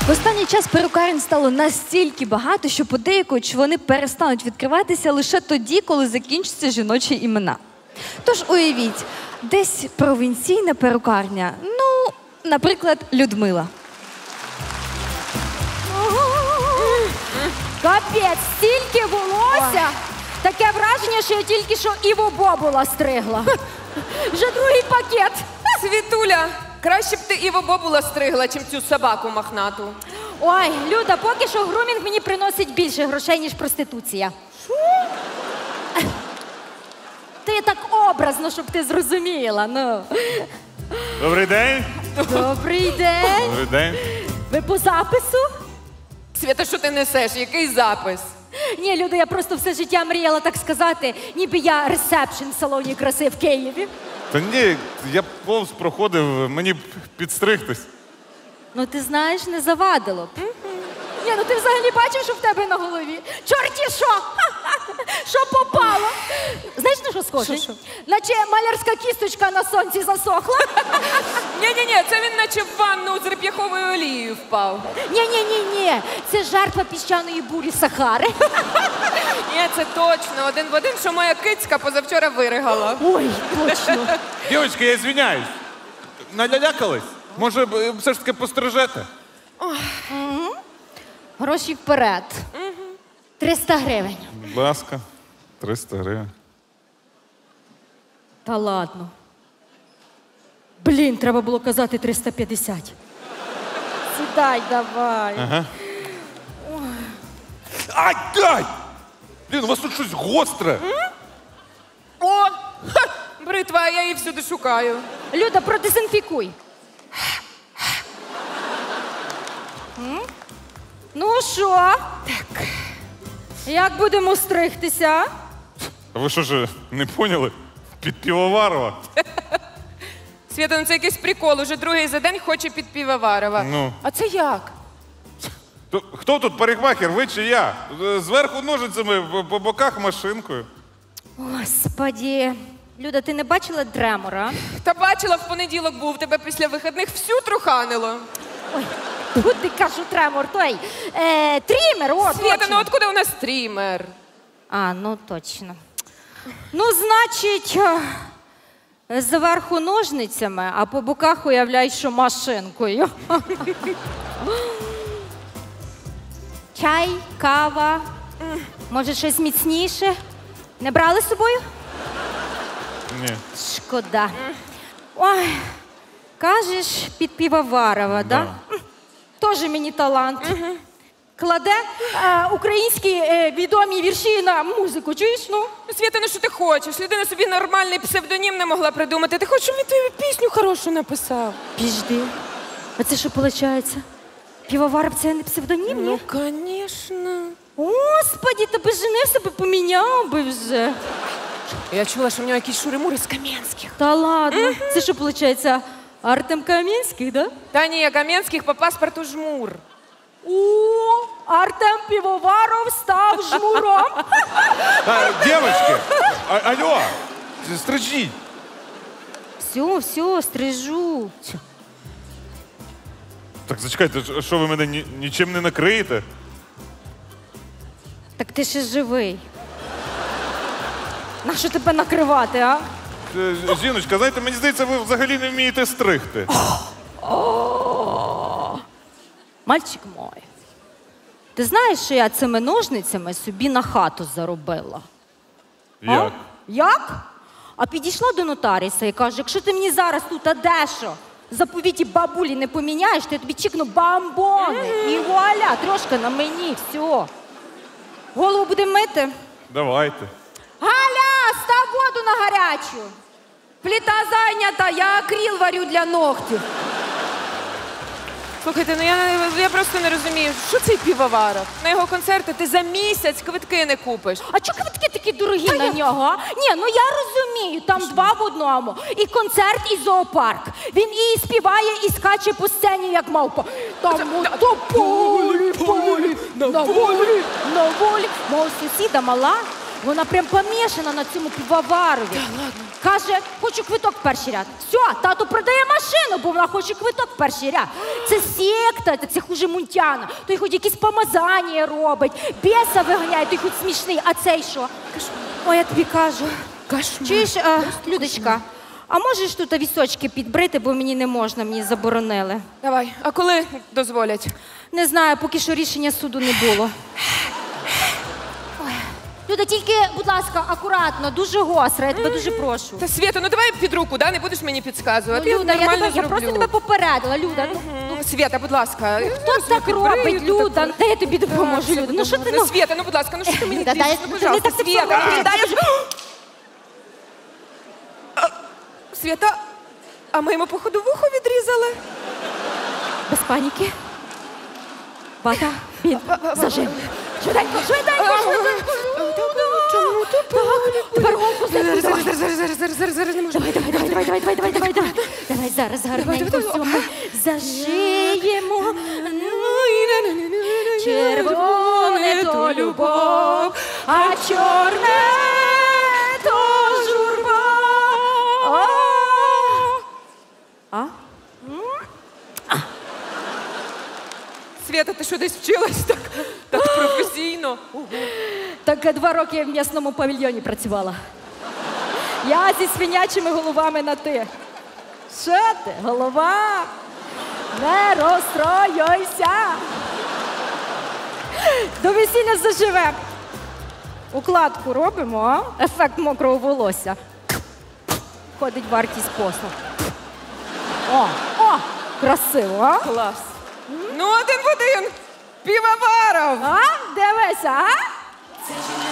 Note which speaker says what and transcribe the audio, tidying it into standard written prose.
Speaker 1: В останній час перукарень стало настільки багато, що подейкують, що вони перестануть відкриватися лише тоді, коли закінчаться жіночі імена. Тож уявіть, десь провінційна перукарня, ну, наприклад, Людмила.
Speaker 2: Капець, стільки волосся! Таке враження, що я тільки що Іву Бобула стригла. Вже другий пакет.
Speaker 3: Світуля, краще б ти Іву Бобула стригла, чим цю собаку мохнату.
Speaker 2: Ой, Люда, поки що грумінг мені приносить більше грошей, ніж проституція. Що? Ти так образно, щоб ти зрозуміла, ну.
Speaker 4: Добрий день.
Speaker 2: Добрий день.
Speaker 4: Добрий день.
Speaker 2: Ви по запису?
Speaker 3: Свята, що ти несеш? Який запис?
Speaker 2: Ні, Люда, я просто все життя мріяла так сказати, ніби я ресепшн в салоні краси в Києві.
Speaker 4: Та ні, я повз проходив, мені підстригтись.
Speaker 2: Ну, ти знаєш, не завадило б. Ні, ну ти взагалі бачив, що в тебе на голові? Чорті що? Що попало? Знаєш, на що схоже?
Speaker 3: Що?
Speaker 2: Наче малярська кісточка на сонці засохла.
Speaker 3: Ні, це він наче в ванну з реп'яховою олією впав.
Speaker 2: Ні, це жертва піщаної бурі Сахари.
Speaker 3: Ні, це точно, один в один, що моя кицька позавчора виригала.
Speaker 2: Ой, точно.
Speaker 4: Дівчатки, я звиняюсь. Налялякались? Може, все ж таки пострижете?
Speaker 2: Гроші вперед. 300 гривень.
Speaker 4: Будь ласка, 300 гривень.
Speaker 2: Та ладно. Блін, треба було казати 350. Сідай давай.
Speaker 4: Ага. Ай, дай! Блін, у вас тут щось гостре.
Speaker 3: О, бритва, я її всюди шукаю.
Speaker 2: Люда, продезінфікуй. Ну що? Так. Як будемо стригтися?
Speaker 4: А ви що ж не поняли? Під Півоварова.
Speaker 3: Свята, ну це якийсь прикол, уже другий за день хоче під Півоварова.
Speaker 4: Ну.
Speaker 3: А це як?
Speaker 4: Хто тут парикмахер, ви чи я? Зверху ножицями, по боках машинкою.
Speaker 2: Господі. Люда, ти не бачила Дремора?
Speaker 3: Та бачила, в понеділок був, тебе після вихідних всю труханило.
Speaker 2: Ой, тут ти кажу тремор, той. Трімер, о,
Speaker 3: Свята,
Speaker 2: точно.
Speaker 3: ну откуда у нас стрімер?
Speaker 2: А, ну точно. Ну, значить, зверху ножницями, а по боках уявляй, що машинкою. Чай, кава, може щось міцніше? Не брали з собою?
Speaker 4: Ні.
Speaker 2: Шкода. Ой, кажеш, під Півоварова, да? Тоже мені талант. Кладе українські відомі вірші на музику, чуєш? Ну?
Speaker 3: Свята, ну що ти хочеш? Людина собі нормальний псевдонім не могла придумати. Ти хочеш, щоб він тобі пісню хорошу написав?
Speaker 2: Піжди. А це що виходить? Півоваров – це не псевдонім, ні?
Speaker 3: Ну, звісно.
Speaker 2: Господи, та би женився, би поміняв би вже.
Speaker 3: Я чула, що в нього якісь шури-мури з Кам'янських.
Speaker 2: Та ладно. Це що виходить? Артем Кам'янський, да?
Speaker 3: Та ні, Кам'янських по паспорту жмур.
Speaker 2: О, Артем Півоваров став жмуром.
Speaker 4: Дівчатки, алло, стрижіть.
Speaker 2: Все, стрижу.
Speaker 4: Так, зачекайте, що ви мене нічим не накриєте?
Speaker 2: Так ти ще живий. Нащо тебе накривати, а?
Speaker 4: Жіночка, знаєте, мені здається, ви взагалі не вмієте стригти.
Speaker 2: Мальчик мой, ти знаєш, що я цими ножницями собі на хату заробила?
Speaker 4: Як?
Speaker 2: Як? А підійшла до нотаріуса і каже, якщо ти мені зараз тут адешо заповіті бабулі не поміняєш, то я тобі чікну бамбони. І вуаля, трошки на мені, все. Голову будемо мити?
Speaker 4: Давайте.
Speaker 2: Галя, став воду на гарячу.
Speaker 5: Плита зайнята, я акрил варю для ногтів.
Speaker 3: Слухайте, ну я просто не розумію, що цей Півоваров? На його концерти ти за місяць квитки не купиш.
Speaker 2: А чого квитки такі дорогі на нього? А? Ні, ну я розумію, там два в одному. І концерт, і зоопарк. Він і співає, і скаче по сцені, як мавпа. Там то полі, на волі. Мого сусіда мала Вона прям помішана на цьому пивоварові. Каже, хочу квиток в перший ряд. Все, тато продає машину, бо вона хоче квиток в перший ряд. Це секта, це хуже Мунтяна. Той хоч якісь помазання робить, біса виганяє, той хоч смішний, а цей що? Ой, я тобі кажу. Чуєш, Людочка, а можеш тут вісочки підбрити, бо мені не можна, мені заборонили.
Speaker 3: Давай, а коли дозволять?
Speaker 2: Не знаю, поки що рішення суду не було. Ой. Люда, тільки, будь ласка, акуратно, дуже гостро, я тебе дуже прошу.
Speaker 3: Та Свєта, ну давай під руку, да? Не будеш мені підказувати.
Speaker 2: Люда,
Speaker 3: нормально
Speaker 2: я просто тебе попередила, Люда.
Speaker 3: Свєта, будь ласка.
Speaker 2: Хто так робить, Люда? Та я тобі допоможу, Люда. Ну що ти, ну?
Speaker 3: Свєта, ну будь ласка, ну що ти мені
Speaker 2: Люда, дай,
Speaker 3: тиск? Ну, пожалуйста,
Speaker 2: не так
Speaker 3: Свєта,
Speaker 2: сексуально.
Speaker 3: ну, дай я ж... Свєта, а ми йому, походу, вухо відрізали?
Speaker 2: Без паніки. Вата, бінт, зажим. Швиденько, швиденько, швиденько.
Speaker 3: Чому тут?
Speaker 2: Тепер голку злегку, давай.
Speaker 3: Зараз не можу.
Speaker 2: Давай, зараз гарненько все ми зажиємо. Червоне то любов, а чорне то журба. А?
Speaker 3: Свєта, ти що десь вчилась так професійно?
Speaker 2: Так 2 роки я в м'ясному павільйоні працювала. Я зі свинячими головами на ти. Що ти, голова? Не розстроюйся. До весілля заживем. Укладку робимо, а? Ефект мокрого волосся. Ходить вартість послуг. О, красиво, а?
Speaker 3: Клас. Ну, 1 в 1. Півоваров.
Speaker 2: А? Дивися, а?
Speaker 5: Це жіночий